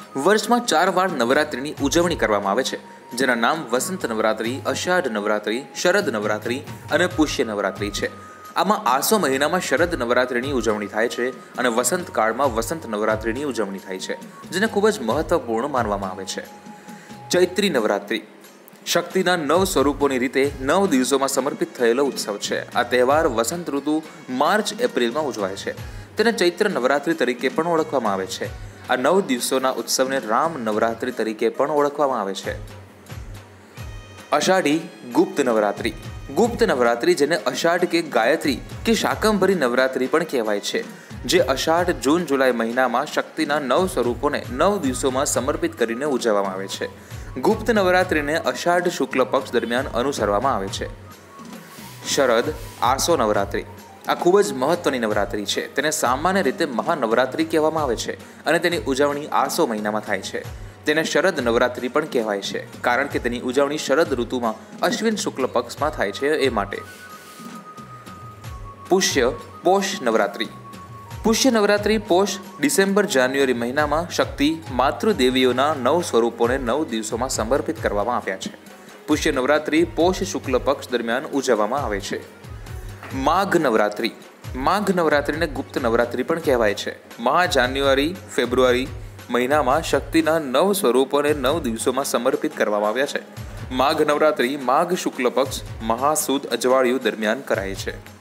વર્ષમાં 4 વાર નવરાત્રિની ઉજવણી કરવામાં આવે છે, જેના નામ વસંત નવરાત્રિ, અષાઢ નવરાત્રિ, શરદ નવરાત્રિ અને પુષ્ય નવરાત્રિ છે. આમાં આસો મહિનામાં શરદ નવરાત્રિની ઉજવણી થાય છે અને વસંત કાળમાં વસંત નવરાત્રિની ઉજવણી થાય છે, જેને ખૂબ જ મહત્વપૂર્ણ માનવામાં આવે છે. ચૈત્રી નવરાત્રિ શક્તિના 9 સ્વરૂપોની રીતે 9 દિવસોમાં સમર્પિત થયેલો ઉત્સવ છે. આ તહેવાર વસંત ઋતુ માર્ચ-એપ્રિલમાં ઉજવાય છે. તેને ચૈત્ર નવરાત્રિ તરીકે પણ ઓળખવામાં આવે છે. આ 9 દિવસોના ઉત્સવને રામ નવરાત્રિ તરીકે પણ ઓળખવામાં આવે છે. અષાઢી ગુપ્ત નવરાત્રિ. ગુપ્ત નવરાત્રિ, જેને અષાઢ કે ગાયત્રી કે શાકંભરી નવરાત્રિ પણ કહેવાય છે, જે અષાઢ, જૂન, જુલાઈ મહિનામાં શક્તિના 9 સ્વરૂપોને 9 દિવસોમાં સમર્પિત કરીને ઉજવવામાં આવે છે. ગુપ્ત નવરાત્રિને અષાઢ શુક્લ પક્ષ દરમિયાન અનુસરવામાં આવે છે. શરદ આસો નવરાત્રિ. આ ખૂબ જ મહત્વની નવરાત્રિ છે. તેને સામાન્ય રીતે મહાનવરાત્રિ કહેવામાં આવે છે અને તેની ઉજવણી આસો મહિનામાં થાય છે. તેને શરદ નવરાત્રિ પણ કહેવાય છે, કારણ કે તેની ઉજવણી શરદ ઋતુમાં અશ્વિન શુક્લ પક્ષમાં થાય છે એ માટે. પુષ્ય પોષ નવરાત્રિ. પુષ્ય નવરાત્રિ પોષ, ડિસેમ્બર, જાન્યુઆરી મહિનામાં શક્તિ માતૃદેવીઓના 9 સ્વરૂપોને 9 દિવસોમાં સમર્પિત કરવામાં આવ્યા છે. પુષ્ય નવરાત્રિ પોષ શુક્લ પક્ષ દરમિયાન ઉજવવામાં આવે છે. માઘ નવરાત્રિ. માઘ નવરાત્રિને ગુપ્ત નવરાત્રિ પણ કહેવાય છે. જાન્યુઆરી, ફેબ્રુઆરી મહિનામાં શક્તિના 9 સ્વરૂપોને 9 દિવસોમાં સમર્પિત કરવામાં આવ્યા છે. માઘ નવરાત્રિ માઘ શુક્લ પક્ષ મહાસુદ અજવાળિયું દરમિયાન કરાય છે.